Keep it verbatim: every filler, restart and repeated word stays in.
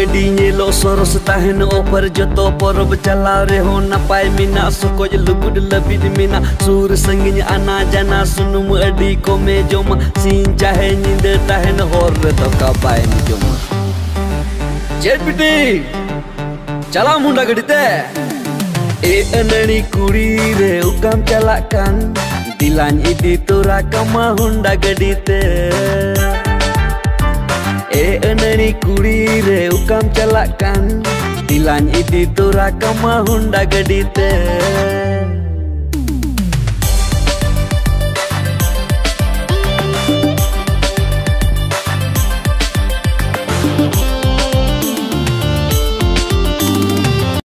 गड्डी नेलो सरस ताहन ओपर जतो परब चला रे हो नपाय मिना सुकोज लुगुड लबिद मिना सूर संगिन आना जाना सुनुम अडी को में जोमा सीन चाहे नींद ताहन होर रे तो कबाय जोमा चेट बिटी चला मुंडा गड़ीते ए अननी कुड़ी रे उकाम चला कान दिलान इदी तोरा कमा हुंडा गड़ीते ए अननी कुड़ी रे उकाम चला कान दिलान इदी तोरा कमा हुंडा गड़ीते।